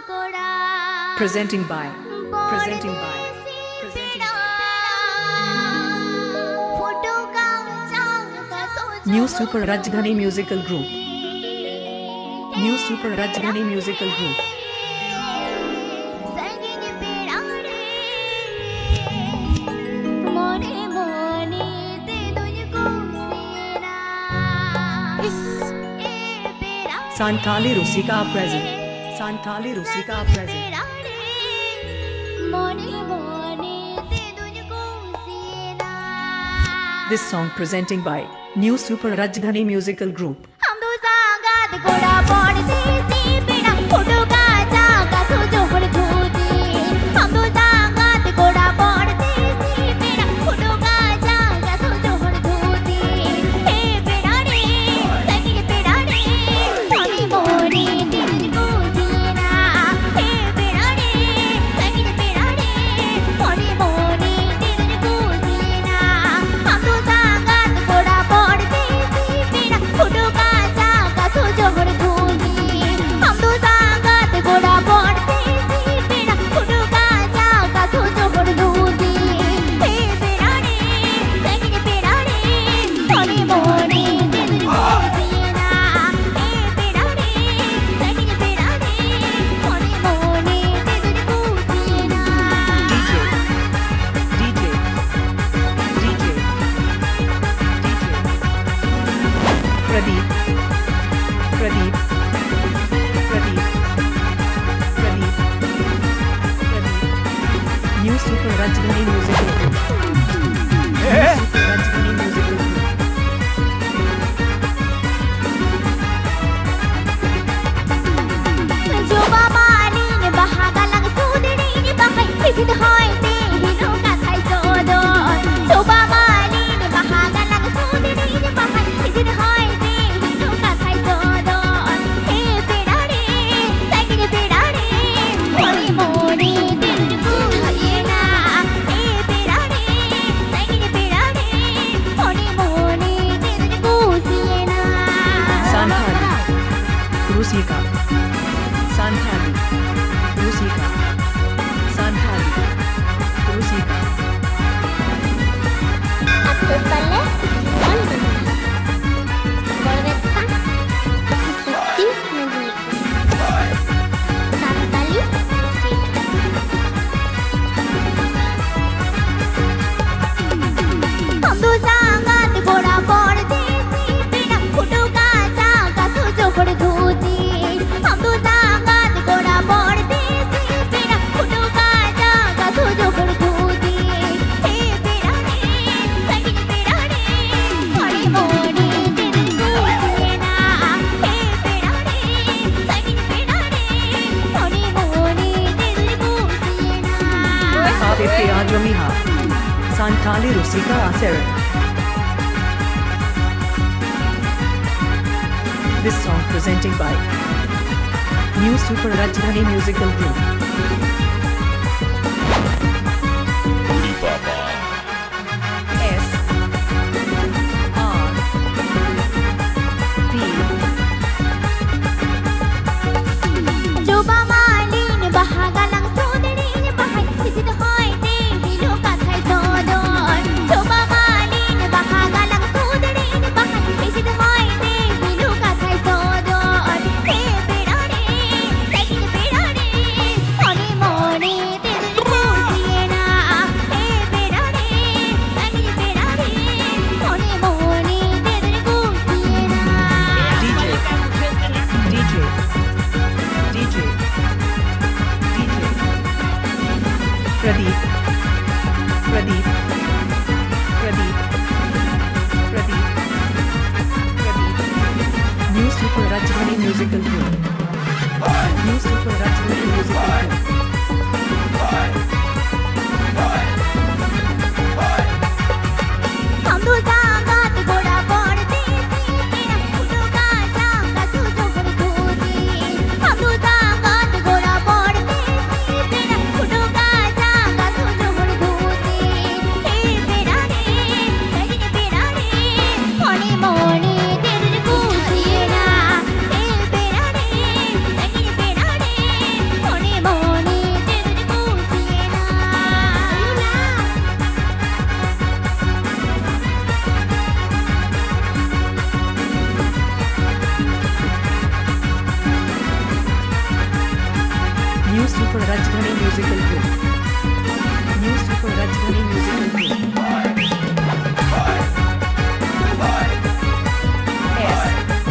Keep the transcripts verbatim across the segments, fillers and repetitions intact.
Presenting by, presenting by, presenting by. New Super Rajdhani Musical Group. New Super Rajdhani Musical Group. Santali Rusika present. Santali Rusika present. This song presenting by New Super Rajdhani Musical Group. Pradeep, Pradeep, Pradeep, Pradeep, Pradeep. New Super Rajdhani Musical Group. New Super Rajdhani Musical Group. Rusika, Santali, Rusika, Santali, Rusika. Santali, Santali Rusika Asera. This song presenting by New Super Rajdhani Musical Group. S R P Juba Malin Bahaga lang sudari bahay sisid hoy Honey New Super Rajdhani Musical Group. New Super Rajdhani Musical Group. S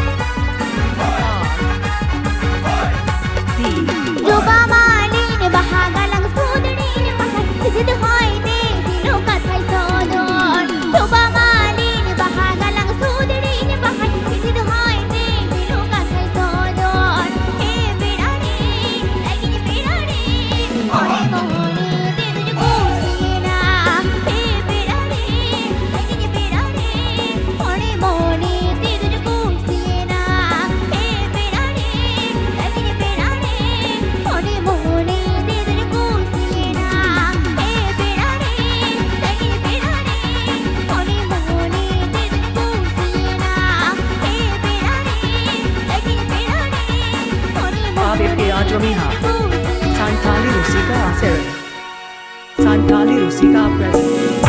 R T Juba malin bahagalang sudarin mahal Isid hoy de hilukat hay sodon Juba malin bahagalang sudarin mahal Isid hoy de hilukat hay sodon Hey birani lagi ni birani Ore mohoni did kusina Hey birani lagi ni birani Ore mohoni did kusina Hey birani lagi ni birani Ore mohoni did kusina Hey birani lagi ni birani Ore mohoni did kusina Hey birani lagi ni birani Ore Abir mohoni Adramiha kusina Santali Rusika Asera Santali Rusika Present